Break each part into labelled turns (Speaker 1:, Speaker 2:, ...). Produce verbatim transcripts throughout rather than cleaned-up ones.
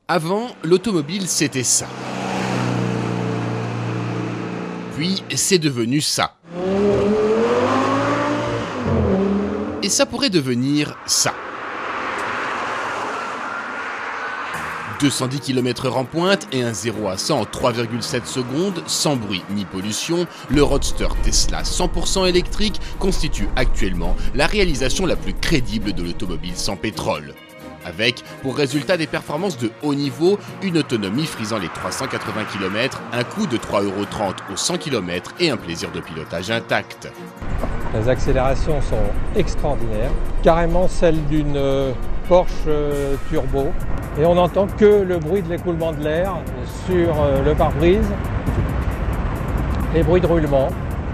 Speaker 1: Avant, l'automobile, c'était ça. Puis, c'est devenu ça. Et ça pourrait devenir ça. deux cent dix kilomètres heure en pointe et un zéro à cent en trois virgule sept secondes, sans bruit ni pollution, le Roadster Tesla cent pour cent électrique constitue actuellement la réalisation la plus crédible de l'automobile sans pétrole. Avec, pour résultat, des performances de haut niveau, une autonomie frisant les trois cent quatre-vingts kilomètres, un coût de trois euros trente au cent kilomètres et un plaisir de pilotage intact.
Speaker 2: Les accélérations sont extraordinaires, carrément celles d'une Porsche Turbo. Et on n'entend que le bruit de l'écoulement de l'air sur le pare-brise, les bruits de roulement.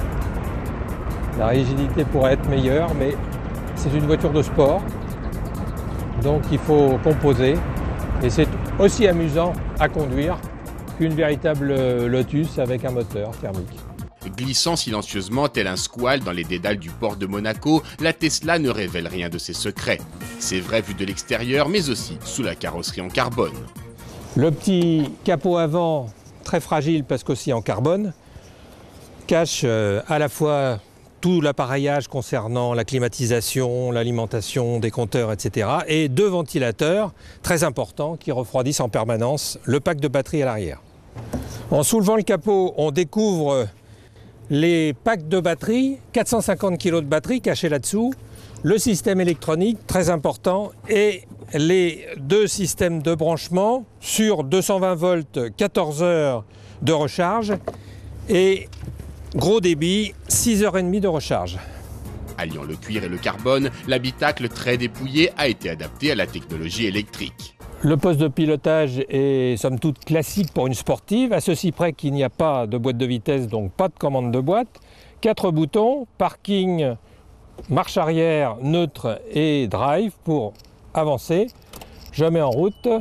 Speaker 2: La rigidité pourrait être meilleure, mais c'est une voiture de sport. Donc il faut composer et c'est aussi amusant à conduire qu'une véritable Lotus avec un moteur thermique.
Speaker 1: Glissant silencieusement tel un squale dans les dédales du port de Monaco, la Tesla ne révèle rien de ses secrets. C'est vrai vu de l'extérieur, mais aussi sous la carrosserie en carbone.
Speaker 2: Le petit capot avant, très fragile parce qu'aussi en carbone, cache à la fois tout l'appareillage concernant la climatisation, l'alimentation des compteurs, et cetera. Et deux ventilateurs très importants qui refroidissent en permanence le pack de batterie à l'arrière. En soulevant le capot, on découvre les packs de batterie, quatre cent cinquante kilos de batterie cachés là-dessous, le système électronique très important et les deux systèmes de branchement sur deux cent vingt volts, quatorze heures de recharge et gros débit, six heures trente de recharge.
Speaker 1: Alliant le cuir et le carbone, l'habitacle très dépouillé a été adapté à la technologie électrique.
Speaker 2: Le poste de pilotage est somme toute classique pour une sportive, à ceci près qu'il n'y a pas de boîte de vitesse, donc pas de commande de boîte. Quatre boutons, parking, marche arrière, neutre et drive pour avancer. Je mets en route,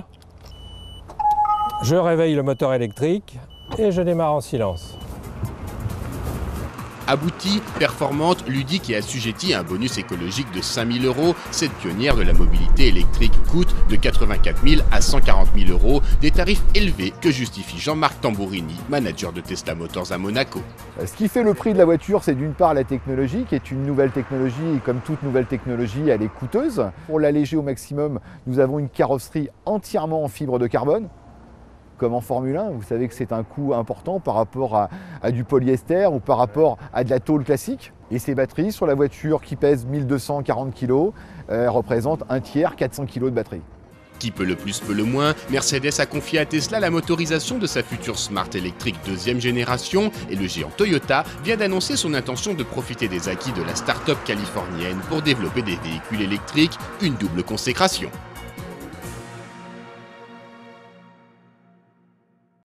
Speaker 2: je réveille le moteur électrique et je démarre en silence.
Speaker 1: Aboutie, performante, ludique et assujettie à un bonus écologique de cinq mille euros, cette pionnière de la mobilité électrique coûte de quatre-vingt-quatre mille à cent quarante mille euros, des tarifs élevés que justifie Jean-Marc Tambourini, manager de Tesla Motors à Monaco.
Speaker 3: Ce qui fait le prix de la voiture, c'est d'une part la technologie, qui est une nouvelle technologie, et comme toute nouvelle technologie, elle est coûteuse. Pour l'alléger au maximum, nous avons une carrosserie entièrement en fibre de carbone. Comme en Formule un, vous savez que c'est un coût important par rapport à, à du polyester ou par rapport à de la tôle classique. Et ces batteries sur la voiture qui pèse mille deux cent quarante kilos euh, représentent un tiers, quatre cents kilos de batterie.
Speaker 1: Qui peut le plus peut le moins, Mercedes a confié à Tesla la motorisation de sa future Smart électrique deuxième génération et le géant Toyota vient d'annoncer son intention de profiter des acquis de la start-up californienne pour développer des véhicules électriques, une double consécration.